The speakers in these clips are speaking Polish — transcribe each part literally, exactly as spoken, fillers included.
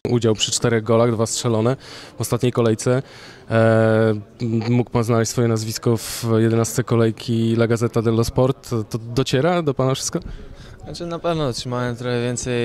Udział przy czterech golach, dwa strzelone w ostatniej kolejce. E, mógł pan znaleźć swoje nazwisko w jedenastce kolejki La Gazzetta dello Sport. To dociera do pana wszystko? Znaczy na pewno otrzymałem trochę więcej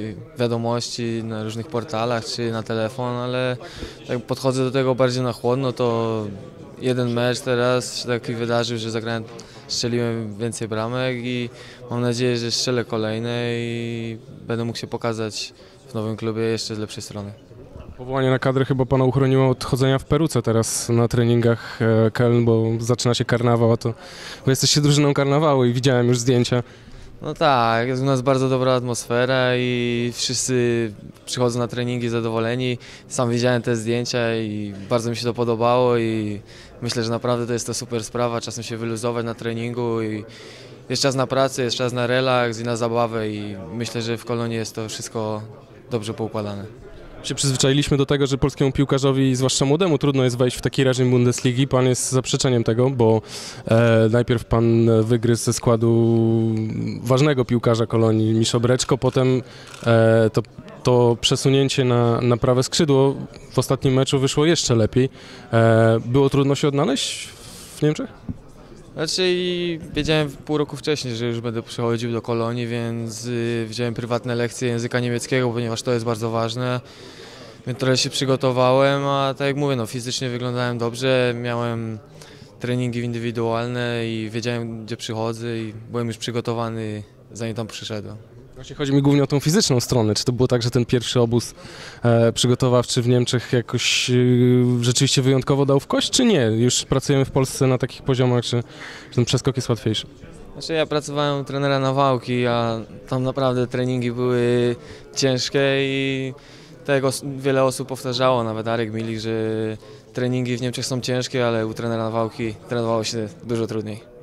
wiadomości na różnych portalach czy na telefon, ale tak podchodzę do tego bardziej na chłodno. To jeden mecz teraz się taki wydarzył, że zagrałem, strzeliłem więcej bramek i mam nadzieję, że strzelę kolejne i będę mógł się pokazać w nowym klubie jeszcze z lepszej strony. Powołanie na kadrę chyba pana uchroniło od chodzenia w peruce teraz na treningach Köln, bo zaczyna się karnawał, a to wy jesteście drużyną karnawału i widziałem już zdjęcia. No tak, jest u nas bardzo dobra atmosfera i wszyscy przychodzą na treningi zadowoleni. Sam widziałem te zdjęcia i bardzo mi się to podobało i myślę, że naprawdę to jest to super sprawa, czasem się wyluzować na treningu i jest czas na pracę, jest czas na relaks i na zabawę i myślę, że w Kolonii jest to wszystko dobrze poukładane. Się przyzwyczailiśmy do tego, że polskiemu piłkarzowi, zwłaszcza młodemu, trudno jest wejść w taki reżim Bundesligi. Pan jest zaprzeczeniem tego, bo e, najpierw pan wygryzł ze składu ważnego piłkarza Kolonii, Miszo Breczko, potem e, to, to przesunięcie na, na prawe skrzydło w ostatnim meczu wyszło jeszcze lepiej. E, było trudno się odnaleźć w Niemczech? Znaczy wiedziałem pół roku wcześniej, że już będę przychodził do Kolonii, więc y, wziąłem prywatne lekcje języka niemieckiego, ponieważ to jest bardzo ważne. Więc trochę się przygotowałem, a tak jak mówię, no, fizycznie wyglądałem dobrze, miałem treningi indywidualne i wiedziałem, gdzie przychodzę i byłem już przygotowany, zanim tam przyszedłem. Właśnie chodzi mi głównie o tą fizyczną stronę. Czy to było tak, że ten pierwszy obóz e, przygotowawczy w Niemczech jakoś e, rzeczywiście wyjątkowo dał w kość, czy nie? Już pracujemy w Polsce na takich poziomach, że, że ten przeskok jest łatwiejszy? Znaczy ja pracowałem u trenera Nawałki, a tam naprawdę treningi były ciężkie i tego wiele osób powtarzało, nawet Arek Milik, że treningi w Niemczech są ciężkie, ale u trenera Nawałki trenowało się dużo trudniej.